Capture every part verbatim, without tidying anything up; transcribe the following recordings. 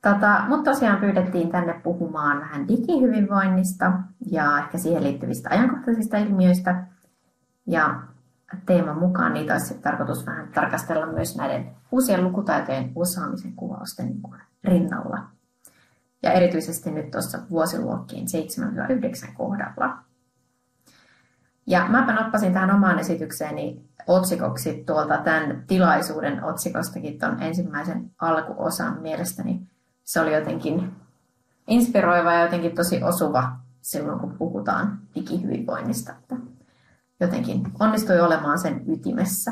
Tota, mut tosiaan pyydettiin tänne puhumaan vähän digihyvinvoinnista ja ehkä siihen liittyvistä ajankohtaisista ilmiöistä. Ja teeman mukaan niitä olisi tarkoitus vähän tarkastella myös näiden uusien lukutaitojen osaamisen kuvausten rinnalla. Ja erityisesti nyt tuossa vuosiluokkien seitsemän yhdeksän kohdalla. Ja mäpä nappasin tähän omaan esitykseeni otsikoksi tuolta tämän tilaisuuden otsikostakin tuon ensimmäisen alkuosan mielestäni. Se oli jotenkin inspiroiva ja jotenkin tosi osuva silloin, kun puhutaan digihyvinvoinnista. Että jotenkin onnistui olemaan sen ytimessä.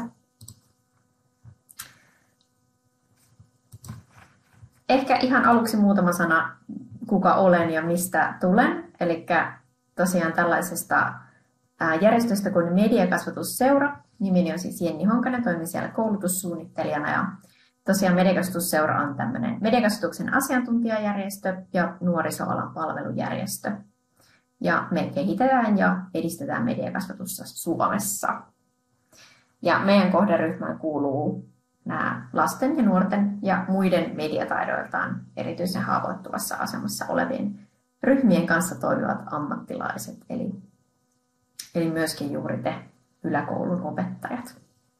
Ehkä ihan aluksi muutama sana, kuka olen ja mistä tulen. Eli tosiaan tällaisesta järjestöstä kuin Mediakasvatusseura. Nimeni on siis Jenni Honkanen, toimin siellä koulutussuunnittelijana. Ja tosiaan Mediakasvatusseura on tämmöinen mediakasvatuksen asiantuntijajärjestö ja nuorisoalan palvelujärjestö. Ja me kehitetään ja edistetään mediakasvatusta Suomessa. Ja meidän kohderyhmään kuuluu nämä lasten ja nuorten ja muiden mediataidoiltaan erityisen haavoittuvassa asemassa olevien ryhmien kanssa toimivat ammattilaiset, eli, eli myöskin juuri te yläkoulun opettajat.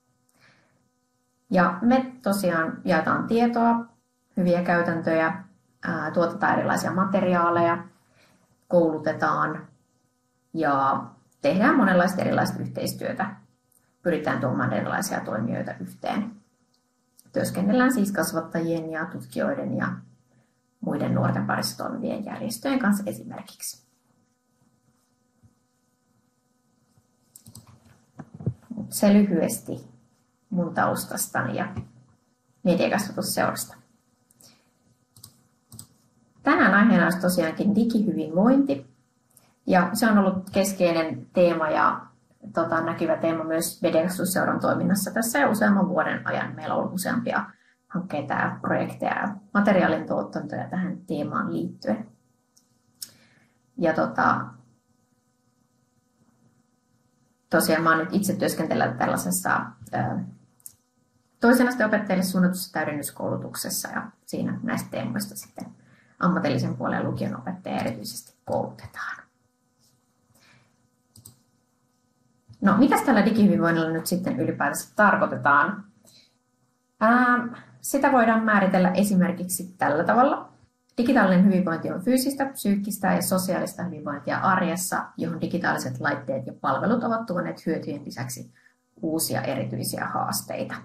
Ja me tosiaan jaetaan tietoa, hyviä käytäntöjä, ää, tuotetaan erilaisia materiaaleja, koulutetaan ja tehdään monenlaista erilaista yhteistyötä. Pyritään tuomaan erilaisia toimijoita yhteen. Työskennellään siis kasvattajien ja tutkijoiden ja muiden nuorten parissa toimivien järjestöjen kanssa esimerkiksi. Se lyhyesti mun taustastani ja Mediakasvatusseurasta. Tänään aiheena olisi tosiaankin digihyvinvointi. Ja se on ollut keskeinen teema ja tota, näkyvä teema myös Mediakasvatusseuran toiminnassa tässä jo useamman vuoden ajan. Meillä on ollut useampia hankkeita ja projekteja ja materiaalin tuotantoja tähän teemaan liittyen. Ja tota, tosiaan mä oon nyt itse työskentellä tällaisessa ää, toisen asteen opettajille suunnatussa täydennyskoulutuksessa ja siinä näistä teemoista sitten ammatillisen puolen lukion opettajia erityisesti koulutetaan. No, mitäs tällä digihyvinvoinnilla nyt sitten ylipäätänsä tarkoitetaan? Ää, sitä voidaan määritellä esimerkiksi tällä tavalla. Digitaalinen hyvinvointi on fyysistä, psyykkistä ja sosiaalista hyvinvointia arjessa, johon digitaaliset laitteet ja palvelut ovat tuoneet hyötyjen lisäksi uusia erityisiä haasteita.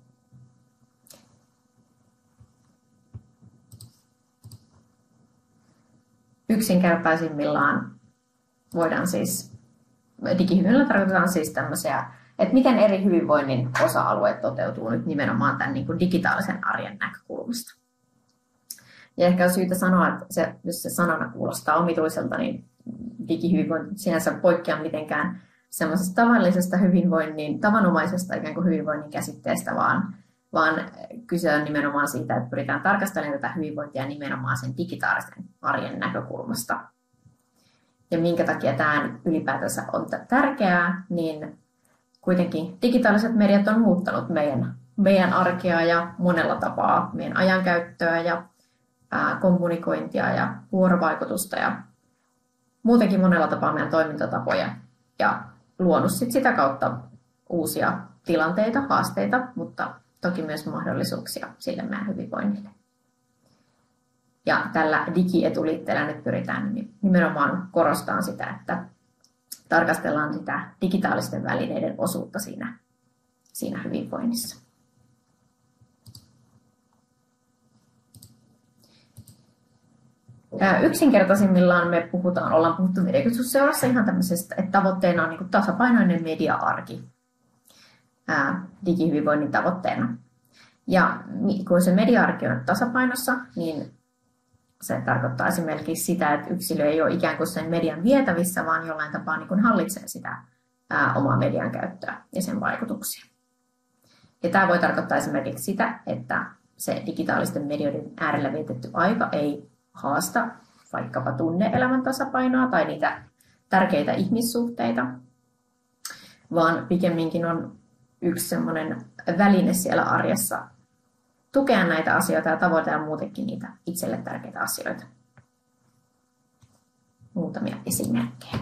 Yksinkertaisimmillaan voidaan siis, digihyvinvoinnilla tarkoitetaan siis tämmöisiä, että miten eri hyvinvoinnin osa-alueet toteutuu nyt nimenomaan tämän niin kuin digitaalisen arjen näkökulmasta. Ja ehkä on syytä sanoa, että se, jos se sanana kuulostaa omituiselta, niin digihyvinvointi sinänsä poikkeaa mitenkään semmoisesta tavallisesta hyvinvoinnin, tavanomaisesta ikään kuin hyvinvoinnin käsitteestä, vaan, vaan kyse on nimenomaan siitä, että pyritään tarkastelemaan tätä hyvinvointia nimenomaan sen digitaalisen arjen näkökulmasta. Ja minkä takia tämä ylipäätänsä on tärkeää, niin kuitenkin digitaaliset mediat on muuttanut meidän, meidän arkea ja monella tapaa meidän ajankäyttöä ja ää, kommunikointia ja vuorovaikutusta ja muutenkin monella tapaa meidän toimintatapoja ja luonut sit sitä kautta uusia tilanteita, haasteita, mutta toki myös mahdollisuuksia sille meidän hyvinvoinnille. Ja tällä digietuliitteellä nyt pyritään nimenomaan korostamaan sitä, että tarkastellaan sitä digitaalisten välineiden osuutta siinä, siinä hyvinvoinnissa. Yksinkertaisimmillaan me puhutaan, ollaan puhuttu Mediakasvatusseurassa ihan tämmöisestä, että tavoitteena on niin kuin tasapainoinen media-arki ää, digihyvinvoinnin tavoitteena. Ja kun se media-arki on tasapainossa, niin se tarkoittaa esimerkiksi sitä, että yksilö ei ole ikään kuin sen median vietävissä, vaan jollain tapaa niin kuin hallitsee sitä ää, omaa median käyttöä ja sen vaikutuksia. Ja tämä voi tarkoittaa esimerkiksi sitä, että se digitaalisten medioiden äärellä vietetty aika ei haasta vaikkapa tunne-elämän tasapainoa tai niitä tärkeitä ihmissuhteita, vaan pikemminkin on yksi semmoinen väline siellä arjessa, tukea näitä asioita ja tavoitella muutenkin niitä itselle tärkeitä asioita. Muutamia esimerkkejä.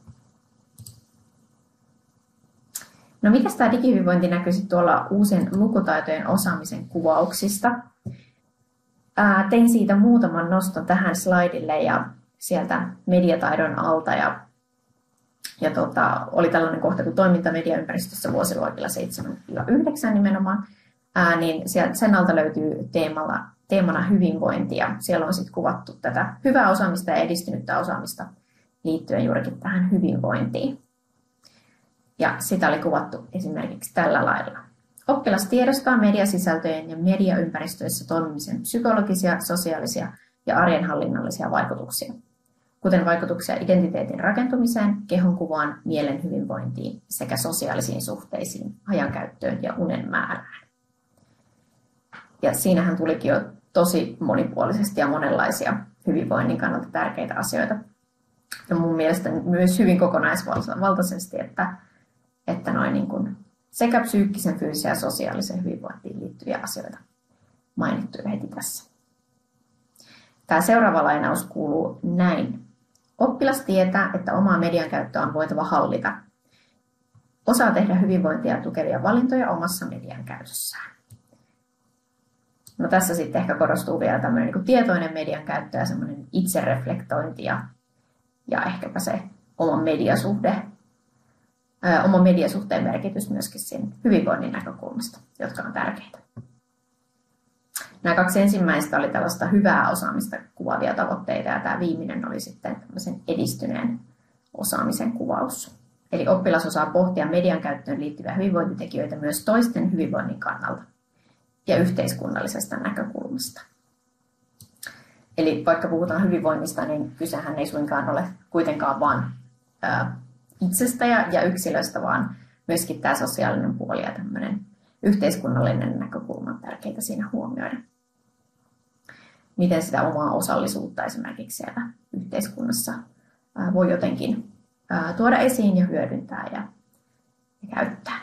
No miten tämä digihyvinvointi näkyisi tuolla uusien lukutaitojen osaamisen kuvauksista? Ää, tein siitä muutaman noston tähän slaidille ja sieltä mediataidon alta. Ja, ja tota, oli tällainen kohta kuin toiminta mediaympäristössä vuosiluokilla seitsemän yhdeksän nimenomaan. Ää, niin sieltä, sen alta löytyy teemalla, teemana hyvinvointi ja siellä on sitten kuvattu tätä hyvää osaamista ja edistynyttä osaamista liittyen juurikin tähän hyvinvointiin. Ja sitä oli kuvattu esimerkiksi tällä lailla. Oppilas tiedostaa mediasisältöjen ja mediaympäristöissä toimimisen psykologisia, sosiaalisia ja arjenhallinnallisia vaikutuksia, kuten vaikutuksia identiteetin rakentumiseen, kehonkuvaan, mielen hyvinvointiin sekä sosiaalisiin suhteisiin, ajankäyttöön ja unen määrään. Ja siinähän tulikin jo tosi monipuolisesti ja monenlaisia hyvinvoinnin kannalta tärkeitä asioita. Ja mun mielestä myös hyvin kokonaisvaltaisesti, että, että noin niin kuin sekä psyykkisen, fyysisen ja sosiaalisen hyvinvointiin liittyviä asioita mainittu heti tässä. Tämä seuraava lainaus kuuluu näin. Oppilas tietää, että omaa median käyttöä on voitava hallita. Osaa tehdä hyvinvointia tukevia valintoja omassa median käytössään. No tässä sitten ehkä korostuu vielä tämmöinen niin kuin tietoinen median käyttö ja semmoinen itsereflektointi ja, ja ehkäpä se oma mediasuhde, ää, oma mediasuhteen merkitys myöskin siinä hyvinvoinnin näkökulmasta, jotka on tärkeitä. Nämä kaksi ensimmäistä oli tällaista hyvää osaamista kuvaavia tavoitteita ja tämä viimeinen oli sitten tämmöisen edistyneen osaamisen kuvaus. Eli oppilas osaa pohtia median käyttöön liittyviä hyvinvointitekijöitä myös toisten hyvinvoinnin kannalta ja yhteiskunnallisesta näkökulmasta. Eli vaikka puhutaan hyvinvoinnista, niin kysehän ei suinkaan ole kuitenkaan vain itsestä ja, ja yksilöstä, vaan myöskin tämä sosiaalinen puoli ja tämmöinen yhteiskunnallinen näkökulma on tärkeää siinä huomioida. Miten sitä omaa osallisuutta esimerkiksi siellä yhteiskunnassa voi jotenkin tuoda esiin ja hyödyntää ja, ja käyttää.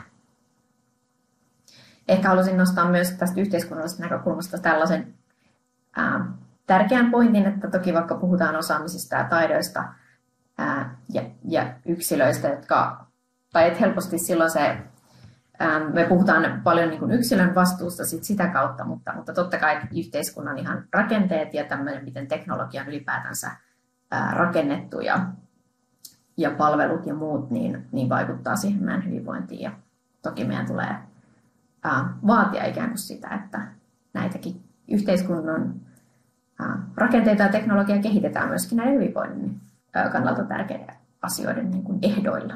Ehkä haluaisin nostaa myös tästä yhteiskunnallisesta näkökulmasta tällaisen ää, tärkeän pointin, että toki vaikka puhutaan osaamisista ja taidoista ää, ja, ja yksilöistä, jotka, tai et helposti silloin se, ää, me puhutaan paljon niin kuin yksilön vastuusta sit sitä kautta, mutta, mutta totta kai yhteiskunnan ihan rakenteet ja tämmöinen, miten teknologia on ylipäätänsä ää, rakennettu ja, ja palvelut ja muut, niin, niin vaikuttaa siihen meidän hyvinvointiin ja toki meidän tulee vaatia ikään kuin sitä, että näitäkin yhteiskunnan rakenteita ja teknologiaa kehitetään myöskin näiden hyvinvoinnin kannalta tärkeiden asioiden niin kuin ehdoilla.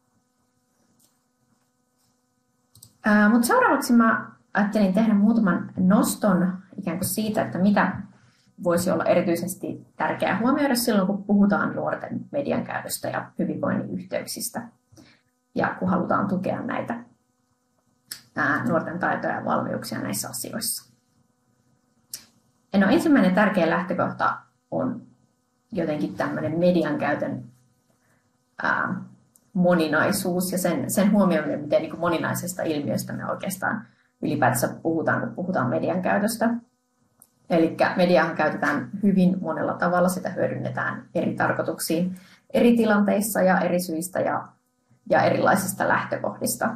Mutta seuraavaksi mä ajattelin tehdä muutaman noston ikään kuin siitä, että mitä voisi olla erityisesti tärkeää huomioida silloin, kun puhutaan nuorten median käytöstä ja hyvinvoinnin yhteyksistä ja kun halutaan tukea näitä nuorten taitoja ja valmiuksia näissä asioissa. No, ensimmäinen tärkeä lähtökohta on jotenkin tämmöinen median käytön ää, moninaisuus ja sen, sen huomioiminen, miten niin kuin moninaisesta ilmiöstä me oikeastaan ylipäätänsä puhutaan, kun puhutaan median käytöstä. Eli mediahan käytetään hyvin monella tavalla, sitä hyödynnetään eri tarkoituksiin, eri tilanteissa ja eri syistä ja, ja erilaisista lähtökohdista.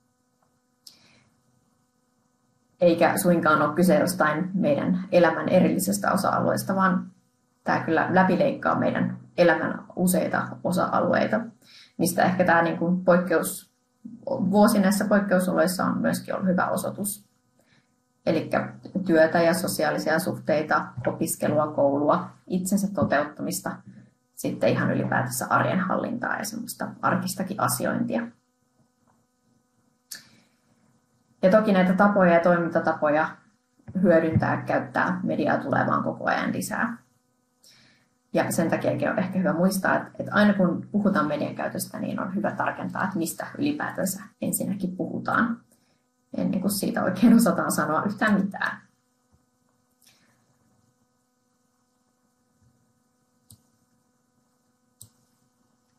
Eikä suinkaan ole kyse jostain meidän elämän erillisestä osa-alueesta, vaan tämä kyllä läpileikkaa meidän elämän useita osa-alueita, mistä ehkä tämä niin kuin poikkeus, vuosi näissä poikkeusoloissa on myöskin ollut hyvä osoitus. Eli työtä ja sosiaalisia suhteita, opiskelua, koulua, itsensä toteuttamista, sitten ihan ylipäätänsä arjen hallintaa ja semmoista arkistakin asiointia. Ja toki näitä tapoja ja toimintatapoja hyödyntää, käyttää mediaa tulee vaan koko ajan lisää. Ja sen takia on ehkä hyvä muistaa, että aina kun puhutaan median käytöstä, niin on hyvä tarkentaa, että mistä ylipäätänsä ensinnäkin puhutaan, ennen kuin siitä oikein osataan sanoa yhtään mitään.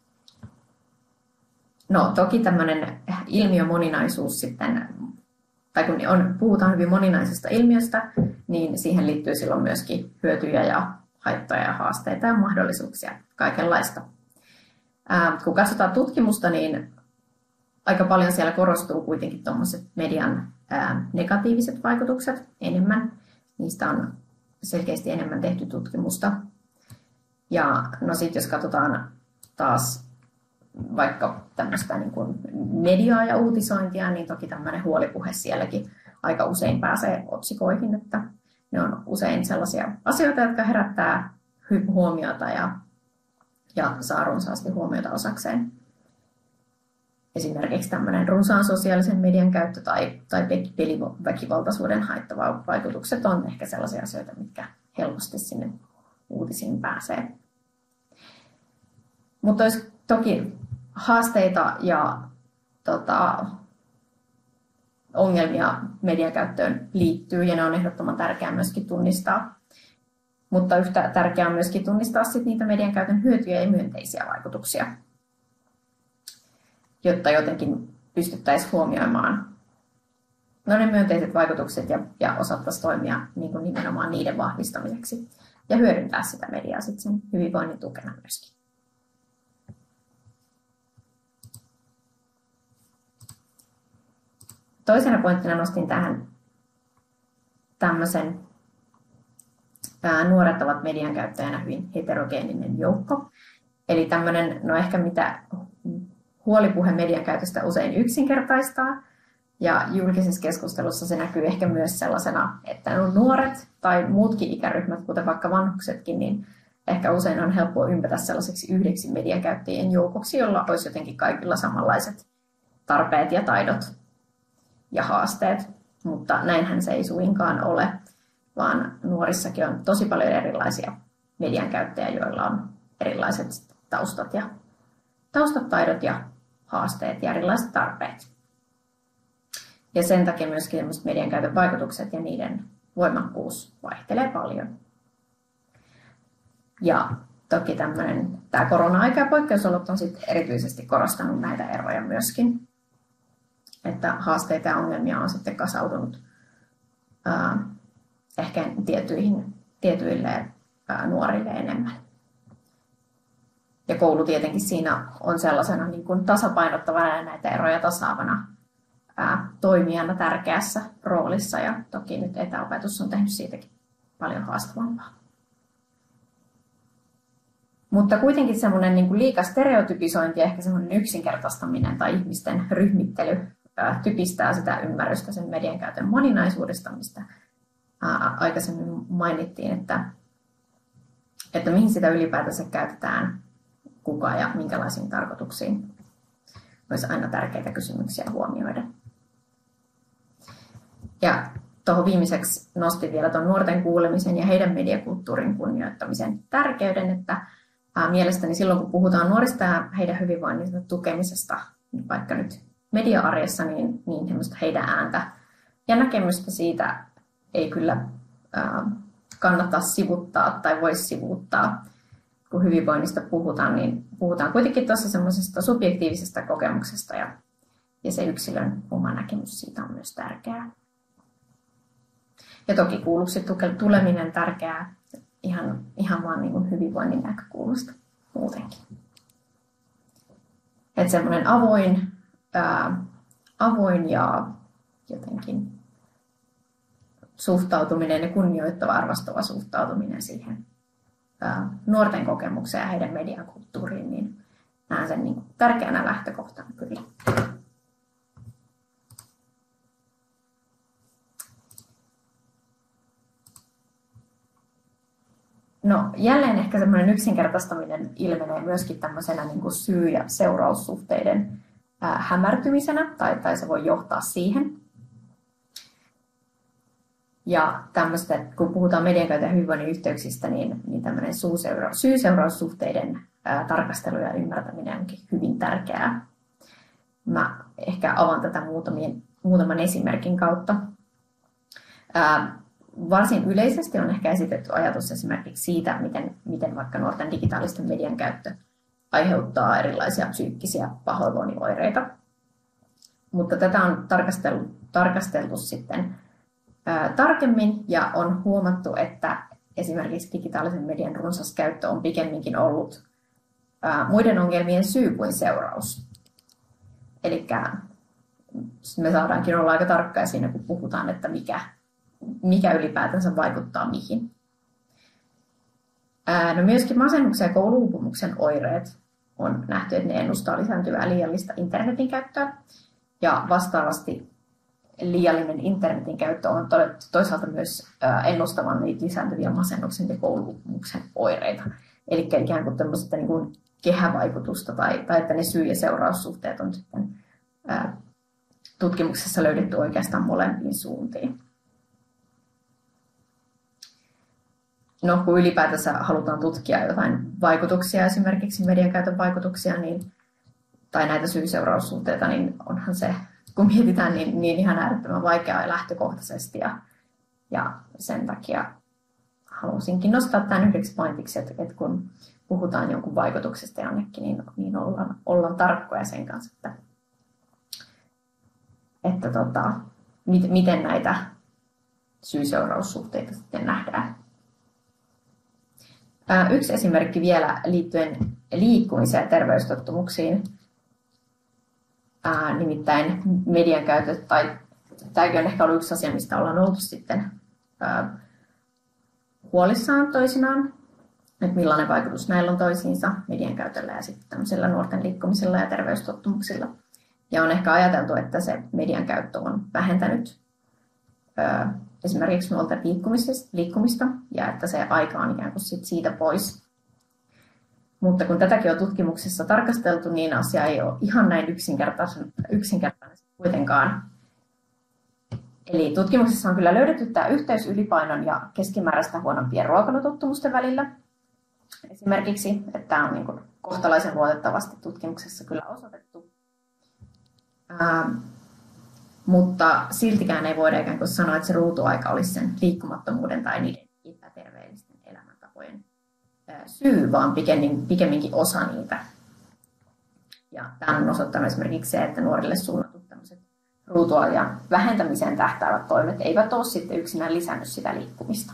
No toki tämmöinen ilmiömoninaisuus sitten tai kun on, puhutaan hyvin moninaisesta ilmiöstä, niin siihen liittyy silloin myöskin hyötyjä ja haittoja ja haasteita ja mahdollisuuksia, kaikenlaista. Ää, kun katsotaan tutkimusta, niin aika paljon siellä korostuu kuitenkin tuommoiset median ää, negatiiviset vaikutukset enemmän. Niistä on selkeästi enemmän tehty tutkimusta. Ja no sit jos katsotaan taas vaikka tämmöistä niin kuin mediaa ja uutisointia, niin toki tämmöinen huolipuhe sielläkin aika usein pääsee otsikoihin, että ne on usein sellaisia asioita, jotka herättää huomiota ja, ja saa runsaasti huomiota osakseen. Esimerkiksi tämmöinen runsaan sosiaalisen median käyttö tai, tai peliväkivaltaisuuden haittavaikutukset on ehkä sellaisia asioita, mitkä helposti sinne uutisiin pääsee. Mutta olisi toki haasteita ja tota, ongelmia mediakäyttöön liittyy ja ne on ehdottoman tärkeää myöskin tunnistaa. Mutta yhtä tärkeää on myöskin tunnistaa sit niitä median käytön hyötyjä ja myönteisiä vaikutuksia, jotta jotenkin pystyttäisiin huomioimaan no ne myönteiset vaikutukset ja, ja osattaisiin toimia niin kuin nimenomaan niiden vahvistamiseksi ja hyödyntää sitä mediaa sit sen hyvinvoinnin tukena myöskin. Toisena pointtina nostin tähän tämmöisen, ää, nuoret ovat median käyttäjänä hyvin heterogeeninen joukko. Eli tämmöinen, no ehkä mitä huolipuhe median käytöstä usein yksinkertaistaa, ja julkisessa keskustelussa se näkyy ehkä myös sellaisena, että no nuoret tai muutkin ikäryhmät, kuten vaikka vanhuksetkin, niin ehkä usein on helppo ympätä sellaiseksi yhdeksi median käyttäjien joukoksi, jolla olisi jotenkin kaikilla samanlaiset tarpeet ja taidot ja haasteet, mutta näinhän se ei suinkaan ole, vaan nuorissakin on tosi paljon erilaisia median käyttäjiä, joilla on erilaiset taustat, ja, taustat, taidot ja haasteet ja erilaiset tarpeet. Ja sen takia myöskin median käytön vaikutukset ja niiden voimakkuus vaihtelee paljon. Ja toki tämmöinen, tämä korona-aika ja poikkeusolot on sit erityisesti korostanut näitä eroja myöskin. Että haasteita ja ongelmia on sitten kasautunut ää, ehkä tietyihin, tietyille ää, nuorille enemmän. Ja koulu tietenkin siinä on sellaisena niin kuin tasapainottavana ja näitä eroja tasaavana ää, toimijana tärkeässä roolissa. Ja toki nyt etäopetus on tehnyt siitäkin paljon haastavampaa. Mutta kuitenkin semmoinen niin kuin liika stereotypisointi ja ehkä semmoinen yksinkertaistaminen tai ihmisten ryhmittely typistää sitä ymmärrystä sen median käytön moninaisuudesta, mistä aikaisemmin mainittiin, että, että mihin sitä ylipäätänsä käytetään, kuka ja minkälaisiin tarkoituksiin. Olisi aina tärkeitä kysymyksiä huomioida. Ja tuohon viimeiseksi nostin vielä tuon nuorten kuulemisen ja heidän mediakulttuurin kunnioittamisen tärkeyden, että mielestäni silloin kun puhutaan nuorista ja heidän hyvinvoinnin tukemisesta, vaikka nyt media-arjessa, niin, niin heidän ääntä ja näkemystä siitä ei kyllä ää, kannata sivuttaa tai voi sivuuttaa. Kun hyvinvoinnista puhutaan, niin puhutaan kuitenkin tuossa semmoisesta subjektiivisesta kokemuksesta ja, ja se yksilön oma näkemys siitä on myös tärkeää. Ja toki kuulluksi tuleminen tärkeää ihan, ihan vaan niin kuin hyvinvoinnin näkökulmasta muutenkin. Että semmoinen avoin, ää, avoin ja jotenkin suhtautuminen ja kunnioittava, arvostava suhtautuminen siihen ää, nuorten kokemukseen ja heidän mediakulttuuriin, niin näen sen niin kuin tärkeänä lähtökohtana kyllä. No, jälleen ehkä semmoinen yksinkertaistaminen ilmenee myöskin tämmöisenä niin kuin syy- ja seuraussuhteiden ää, hämärtymisenä, tai, tai se voi johtaa siihen. Ja tämmöistä, kun puhutaan mediankäytön ja hyvinvoinnin yhteyksistä, niin, niin tämmöinen syy-seuraussuhteiden ää, tarkastelu ja ymmärtäminen onkin hyvin tärkeää. Mä ehkä avaan tätä muutamien, muutaman esimerkin kautta. Ää, Varsin yleisesti on ehkä esitetty ajatus esimerkiksi siitä, miten, miten vaikka nuorten digitaalisten median käyttö aiheuttaa erilaisia psyykkisiä pahoinvoinnin oireita. Mutta tätä on tarkasteltu, tarkasteltu sitten ää, tarkemmin ja on huomattu, että esimerkiksi digitaalisen median runsas käyttö on pikemminkin ollut ää, muiden ongelmien syy kuin seuraus. Eli me saadaankin olla aika tarkkoja siinä, kun puhutaan, että mikä, mikä ylipäätänsä vaikuttaa mihin. Ää, no myöskin masennuksen ja kouluuupumuksen oireet on nähty, että ne ennustaa lisääntyvää liiallista internetin käyttöä. Ja vastaavasti liiallinen internetin käyttö on todettu toisaalta myös ennustavan niitä lisääntyviä masennuksen ja kouluuupumuksen oireita. Eli ikään kuin tämmöistä niin kuin kehävaikutusta tai, tai että ne syy- ja seuraussuhteet on sitten ää, tutkimuksessa löydetty oikeastaan molempiin suuntiin. No, kun ylipäätänsä halutaan tutkia jotain vaikutuksia, esimerkiksi mediakäytön vaikutuksia, niin, tai näitä syy-seuraussuhteita, niin onhan se, kun mietitään, niin, niin ihan äärettömän vaikeaa lähtökohtaisesti. Ja, ja sen takia halusinkin nostaa tämän yhdeksi pointiksi, että, että kun puhutaan jonkun vaikutuksesta jonnekin, niin, niin ollaan, ollaan tarkkoja sen kanssa, että, että tota, miten näitä syy-seuraussuhteita sitten nähdään. Yksi esimerkki vielä liittyen liikkumiseen ja terveystottumuksiin, Ää, nimittäin median käyttö, tai tämäkin on ehkä ollut yksi asia, mistä ollaan oltu sitten ää, huolissaan toisinaan, että millainen vaikutus näillä on toisiinsa median käytöllä ja sitten tämmöisellä nuorten liikkumisella ja terveystottumuksilla. Ja on ehkä ajateltu, että se median käyttö on vähentänyt ää, esimerkiksi nuorten liikkumista ja että se aika on ikään kuin sit siitä pois. Mutta kun tätäkin on tutkimuksessa tarkasteltu, niin asia ei ole ihan näin yksinkertainen, yksinkertainen kuitenkaan. Eli tutkimuksessa on kyllä löydetty tämä yhteys ylipainon ja keskimääräistä huonompien ruokailutottumusten välillä. Esimerkiksi, että tämä on niin kuin kohtalaisen luotettavasti tutkimuksessa kyllä osoitettu. Ää, mutta siltikään ei voida ikään kuin sanoa, että se ruutuaika olisi sen liikkumattomuuden tai niiden epäterveellisten elämäntapojen syy, vaan pikemminkin osa niitä. Ja tämä on osoittanut esimerkiksi se, että nuorille suunnatut tämmöiset ruutuajan vähentämiseen tähtäävät toimet eivät ole sitten yksinään lisännyt sitä liikkumista.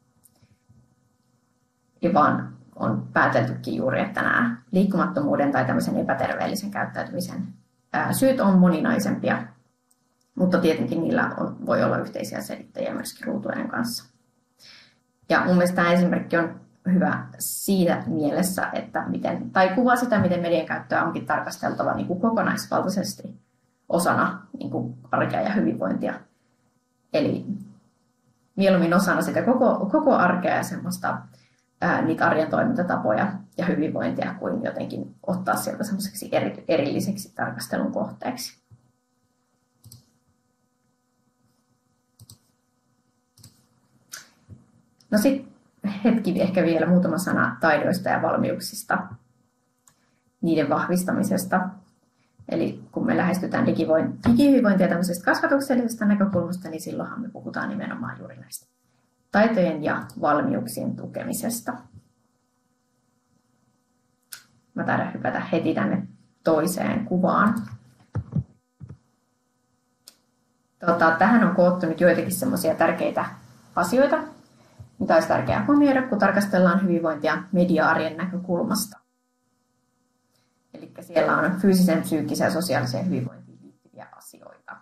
Ja vaan on pääteltykin juuri, että nämä liikkumattomuuden tai tämmöisen epäterveellisen käyttäytymisen syyt on moninaisempia, mutta tietenkin niillä on, voi olla yhteisiä selittäjiä myöskin ruutuajan kanssa. Ja mun mielestä tämä esimerkki on hyvä siitä mielessä, että miten, tai kuvaa sitä, miten median käyttöä onkin tarkasteltava niin kuin kokonaisvaltaisesti osana niin kuin arkea ja hyvinvointia. Eli mieluummin osana sitä koko, koko arkea ja semmoista, ää, niitä arjen toimintatapoja ja hyvinvointia, kuin jotenkin ottaa sieltä semmoiseksi eri, erilliseksi tarkastelun kohteeksi. No sitten hetki ehkä vielä muutama sana taidoista ja valmiuksista, niiden vahvistamisesta. Eli kun me lähestytään digihyvinvointia tämmöisestä kasvatuksellisesta näkökulmasta, niin silloinhan me puhutaan nimenomaan juuri näistä taitojen ja valmiuksien tukemisesta. Mä taidan hypätä heti tänne toiseen kuvaan. Tota, tähän on koottu nyt joitakin semmoisia tärkeitä asioita, mitä olisi tärkeää huomioida, kun tarkastellaan hyvinvointia media-arjen näkökulmasta. Eli siellä on fyysiseen, psyykkiseen ja sosiaaliseen hyvinvointiin liittyviä asioita.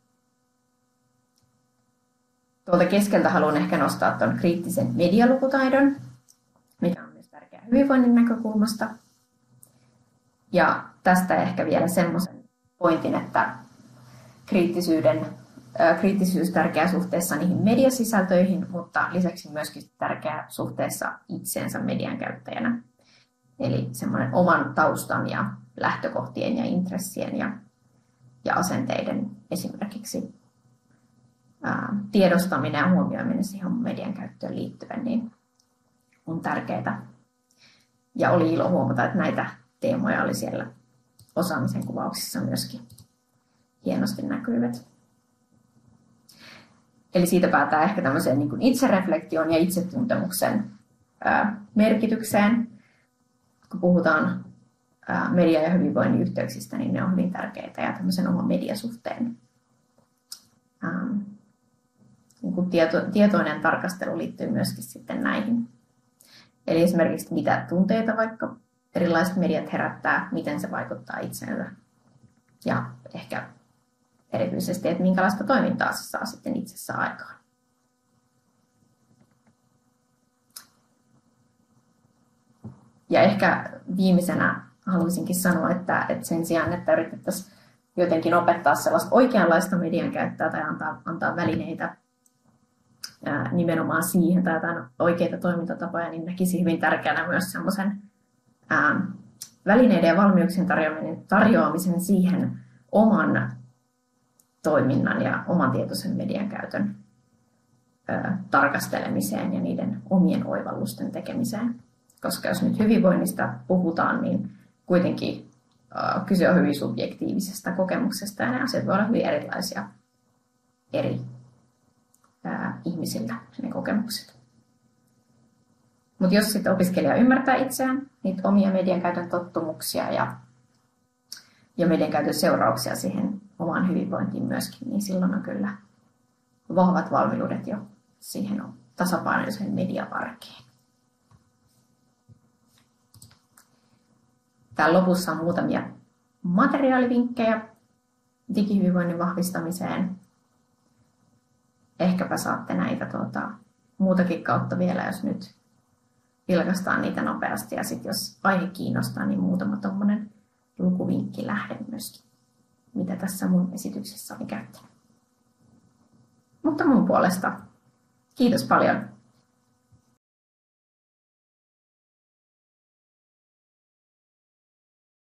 Tuolta keskeltä haluan ehkä nostaa tuon kriittisen medialukutaidon, mikä on myös tärkeää hyvinvoinnin näkökulmasta. Ja tästä ehkä vielä semmoisen pointin, että kriittisyyden kriittisyys tärkeä suhteessa niihin mediasisältöihin, mutta lisäksi myöskin tärkeä suhteessa itseensä median käyttäjänä. Eli semmoinen oman taustan ja lähtökohtien ja intressien ja, ja asenteiden esimerkiksi ää, tiedostaminen ja huomioiminen siihen median käyttöön liittyen niin on tärkeää. Ja oli ilo huomata, että näitä teemoja oli siellä osaamisen kuvauksissa myöskin hienosti näkyvät. Eli siitä päätää ehkä tämmöiseen niin kuin itsereflektioon ja itsetuntemuksen ää, merkitykseen. Kun puhutaan ää, media- ja hyvinvoinnin yhteyksistä, niin ne on hyvin tärkeitä ja tämmöisen oman mediasuhteen ähm, niin kuin tieto, tietoinen tarkastelu liittyy myöskin sitten näihin. Eli esimerkiksi mitä tunteita vaikka erilaiset mediat herättää, miten se vaikuttaa itseensä. Ja ehkä erityisesti, että minkälaista toimintaa se saa sitten itsessä aikaan. Ja ehkä viimeisenä haluaisinkin sanoa, että, että sen sijaan, että yritettäisiin jotenkin opettaa sellaista oikeanlaista median käyttöä tai antaa, antaa välineitä ää, nimenomaan siihen tai jotain oikeita toimintatapoja, niin näkisin hyvin tärkeänä myös semmoisen ää, välineiden ja valmiuksien tarjoamisen, tarjoamisen siihen oman toiminnan ja oman tietoisen median käytön ää, tarkastelemiseen ja niiden omien oivallusten tekemiseen. Koska jos nyt hyvinvoinnista puhutaan, niin kuitenkin uh, kyse on hyvin subjektiivisesta kokemuksesta ja ne asiat voi olla hyvin erilaisia eri uh, ihmisillä, ne kokemukset. Mutta jos sitten opiskelija ymmärtää itseään, niitä omia median käytön tottumuksia ja, ja median käytön seurauksia siihen omaan hyvinvointiin myöskin, niin silloin on kyllä vahvat valmiudet jo siihen tasapainoiseen mediavarkeen. Täällä lopussa on muutamia materiaalivinkkejä digihyvinvoinnin vahvistamiseen. Ehkäpä saatte näitä tuota, muutakin kautta vielä, jos nyt vilkaistaan niitä nopeasti. Ja sitten jos aihe kiinnostaa, niin muutama tuommoinen lukuvinkki lähde myöskin, mitä tässä mun esityksessä oli käyttänyt. Mutta mun puolesta kiitos paljon